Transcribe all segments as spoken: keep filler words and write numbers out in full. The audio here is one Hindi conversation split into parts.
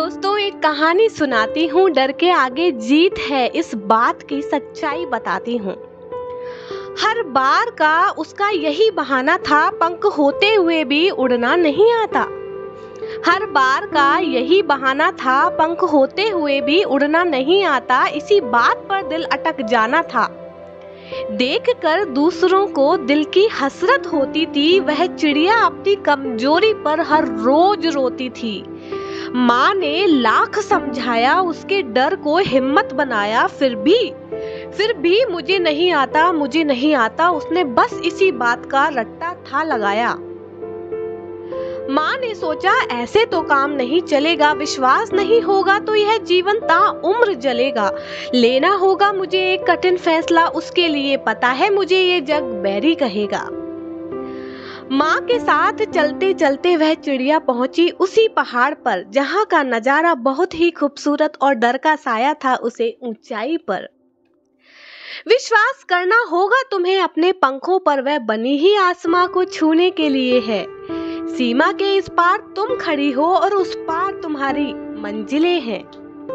दोस्तों, एक कहानी सुनाती हूँ। डर के आगे जीत है, इस बात की सच्चाई बताती हूँ। हर बार का उसका यही बहाना था, पंख होते हुए भी उड़ना नहीं आता। हर बार का यही बहाना था, पंख होते हुए भी उड़ना नहीं आता। इसी बात पर दिल अटक जाना था। देखकर दूसरों को दिल की हसरत होती थी। वह चिड़िया अपनी कमजोरी पर हर रोज रोती थी। माँ ने लाख समझाया, उसके डर को हिम्मत बनाया, फिर भी फिर भी मुझे नहीं आता, मुझे नहीं आता, उसने बस इसी बात का रट्टा था लगाया। माँ ने सोचा ऐसे तो काम नहीं चलेगा, विश्वास नहीं होगा तो यह जीवन ताउम्र जलेगा। लेना होगा मुझे एक कठिन फैसला, उसके लिए पता है मुझे ये जग बैरी कहेगा। माँ के साथ चलते चलते वह चिड़िया पहुंची उसी पहाड़ पर, जहाँ का नजारा बहुत ही खूबसूरत और डर का साया था उसे ऊंचाई पर। विश्वास करना होगा तुम्हें अपने पंखों पर, वह बनी ही आसमां को छूने के लिए है। सीमा के इस पार तुम खड़ी हो और उस पार तुम्हारी मंजिलें हैं।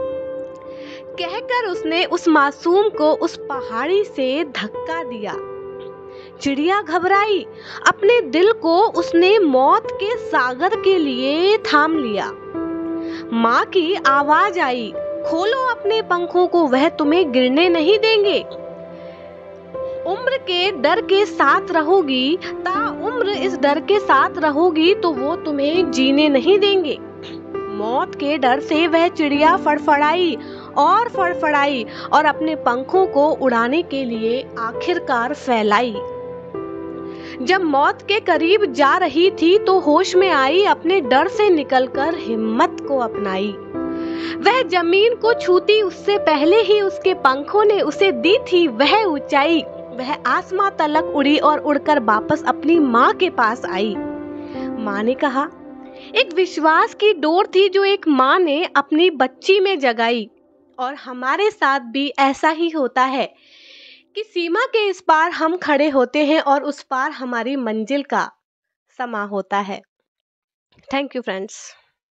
कहकर उसने उस मासूम को उस पहाड़ी से धक्का दिया। चिड़िया घबराई, अपने दिल को उसने मौत के सागर के लिए थाम लिया। माँ की आवाज आई, खोलो अपने पंखों को, वह तुम्हें गिरने नहीं देंगे। उम्र के डर के साथ रहोगी, ताउम्र इस डर के साथ रहोगी तो वो तुम्हें जीने नहीं देंगे। मौत के डर से वह चिड़िया फड़फड़ाई और फड़फड़ाई और अपने पंखों को उड़ाने के लिए आखिरकार फैलाई। जब मौत के करीब जा रही थी तो होश में आई, अपने डर से निकलकर हिम्मत को अपनाई। वह जमीन को छूती उससे पहले ही उसके पंखों ने उसे दी थी वह ऊंचाई। वह आसमां तलक उड़ी और उड़कर वापस अपनी माँ के पास आई। माँ ने कहा, एक विश्वास की डोर थी जो एक माँ ने अपनी बच्ची में जगाई। और हमारे साथ भी ऐसा ही होता है कि सीमा के इस पार हम खड़े होते हैं और उस पार हमारी मंजिल का समा होता है। Thank you friends.